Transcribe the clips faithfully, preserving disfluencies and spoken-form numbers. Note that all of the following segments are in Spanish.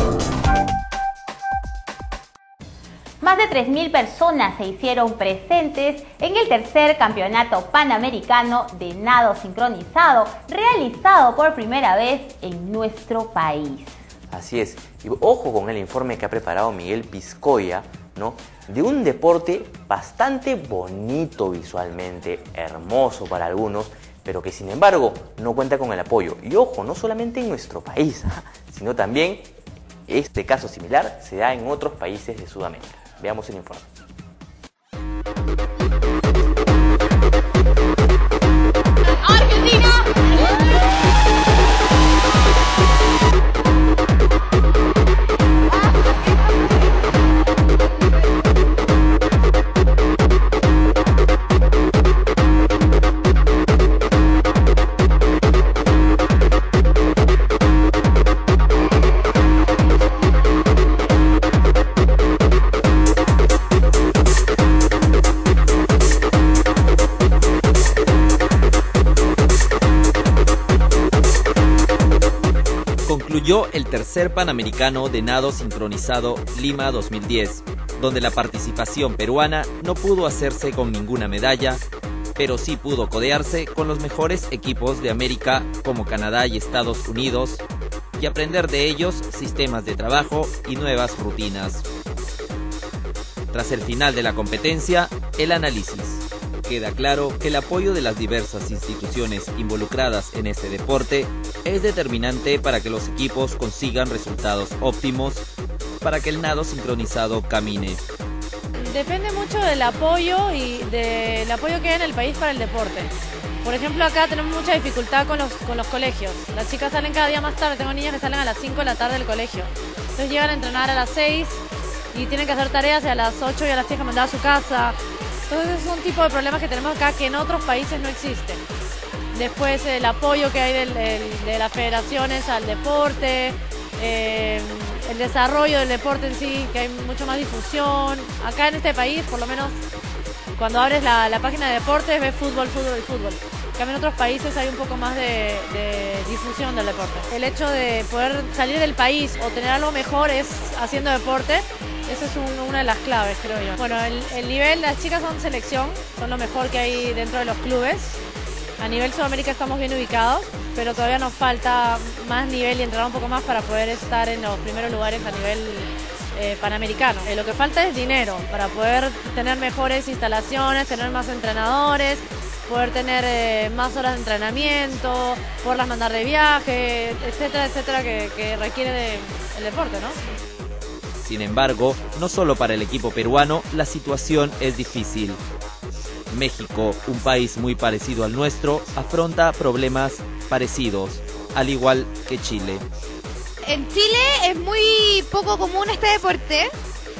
Más de tres mil personas se hicieron presentes en el tercer Campeonato Panamericano de Nado Sincronizado, realizado por primera vez en nuestro país. Así es, y ojo con el informe que ha preparado Miguel Piscoya, ¿no? De un deporte bastante bonito visualmente, hermoso para algunos, pero que sin embargo no cuenta con el apoyo. Y ojo, no solamente en nuestro país, sino también este caso similar se da en otros países de Sudamérica. Veamos el informe. ¡Argentina! Concluyó el tercer Panamericano de Nado Sincronizado Lima dos mil diez, donde la participación peruana no pudo hacerse con ninguna medalla, pero sí pudo codearse con los mejores equipos de América como Canadá y Estados Unidos y aprender de ellos sistemas de trabajo y nuevas rutinas. Tras el final de la competencia, el análisis. Queda claro que el apoyo de las diversas instituciones involucradas en este deporte es determinante para que los equipos consigan resultados óptimos para que el nado sincronizado camine. Depende mucho del apoyo y del apoyo que hay en el país para el deporte. Por ejemplo, acá tenemos mucha dificultad con los, con los colegios. Las chicas salen cada día más tarde, tengo niñas que salen a las cinco de la tarde del colegio. Entonces llegan a entrenar a las seis y tienen que hacer tareas y a las ocho ya las tienen que mandar a su casa. Entonces es un tipo de problemas que tenemos acá que en otros países no existen. Después el apoyo que hay del, del, de las federaciones al deporte, eh, el desarrollo del deporte en sí, que hay mucho más difusión. Acá en este país, por lo menos, cuando abres la, la página de deportes, ves fútbol, fútbol y fútbol. En cambio en otros países hay un poco más de, de difusión del deporte. El hecho de poder salir del país o tener algo mejor es haciendo deporte. Esa es un, una de las claves, creo yo. Bueno, el, el nivel, las chicas son selección, son lo mejor que hay dentro de los clubes. A nivel Sudamérica estamos bien ubicados, pero todavía nos falta más nivel y entrenar un poco más para poder estar en los primeros lugares a nivel eh, panamericano. Eh, lo que falta es dinero para poder tener mejores instalaciones, tener más entrenadores, poder tener eh, más horas de entrenamiento, poderlas mandar de viaje, etcétera, etcétera, que, que requiere de, el deporte, ¿no? Sin embargo, no solo para el equipo peruano, la situación es difícil. México, un país muy parecido al nuestro, afronta problemas parecidos, al igual que Chile. En Chile es muy poco común este deporte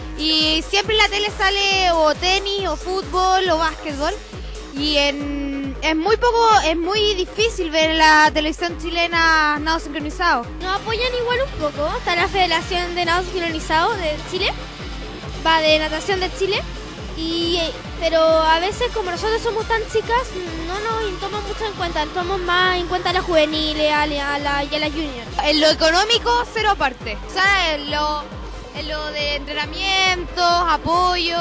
y siempre en la tele sale o tenis o fútbol o básquetbol y en, es muy poco, es muy difícil ver en la televisión chilena nado sincronizado. Nos apoyan igual un poco, está la Federación de Nado Sincronizado de Chile, va de natación de Chile, y, pero a veces como nosotros somos tan chicas no nos toman mucho en cuenta, tomamos más en cuenta a las juveniles a la, a la, y a las juniors. En lo económico, cero aparte, o sea, en lo, en lo de entrenamiento, apoyo,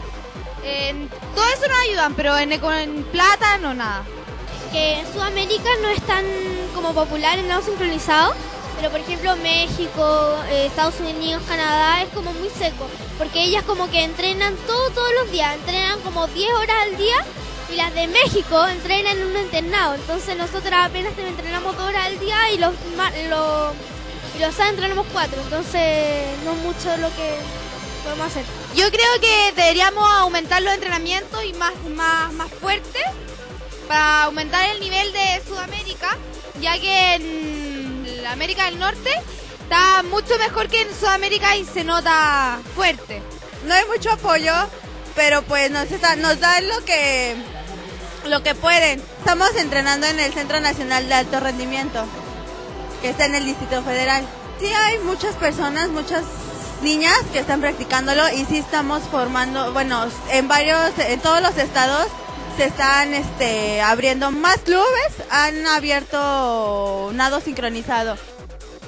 en, todo eso nos ayudan, pero en, en plata no nada. Que en Sudamérica no es tan como popular el nado sincronizado, pero por ejemplo México, eh, Estados Unidos, Canadá es como muy seco, porque ellas como que entrenan todo, todos los días, entrenan como diez horas al día y las de México entrenan en un internado, entonces nosotros apenas entrenamos dos horas al día y los, los, y los sábados entrenamos cuatro, entonces no mucho lo que podemos hacer. Yo creo que deberíamos aumentar los entrenamientos y más, más, más fuerte para aumentar el nivel de Sudamérica, ya que en la América del Norte está mucho mejor que en Sudamérica y se nota fuerte. No hay mucho apoyo, pero pues nos, está, nos dan lo que, lo que pueden. Estamos entrenando en el Centro Nacional de Alto Rendimiento, que está en el Distrito Federal. Sí hay muchas personas, muchas niñas que están practicándolo y sí estamos formando, bueno, en varios, en todos los estados se están este, abriendo más clubes, han abierto nado sincronizado.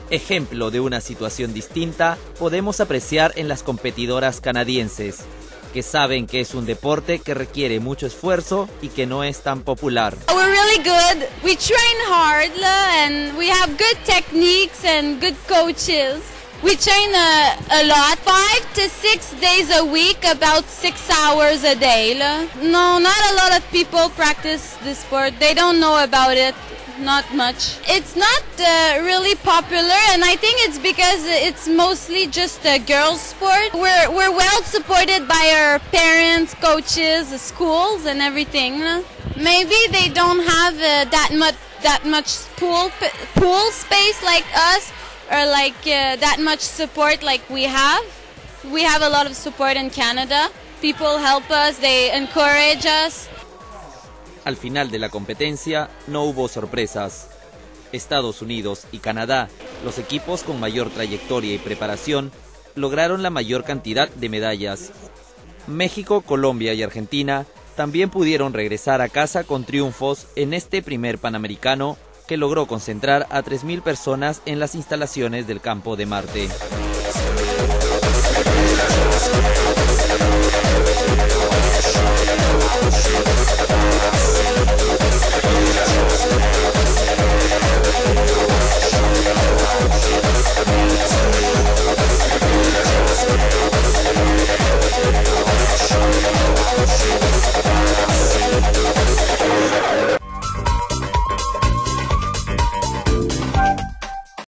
Ejemplo de una situación distinta podemos apreciar en las competidoras canadienses, que saben que es un deporte que requiere mucho esfuerzo y que no es tan popular. We're really good. We train hard and we have good techniques and good coaches. We train a, a lot, five to six days a week, about six hours a day. No, not a lot of people practice this sport. They don't know about it, not much. It's not uh, really popular, and I think it's because it's mostly just a girls' sport. We're we're well supported by our parents, coaches, schools, and everything. Maybe they don't have uh, that much that much pool pool space like us. Or like uh, that much support like we have. We have a lot of support in Canada. People help us, they encourage us. Al final de la competencia no hubo sorpresas. Estados Unidos y Canadá, los equipos con mayor trayectoria y preparación, lograron la mayor cantidad de medallas. México, Colombia y Argentina también pudieron regresar a casa con triunfos en este primer Panamericano, que logró concentrar a tres mil personas en las instalaciones del Campo de Marte.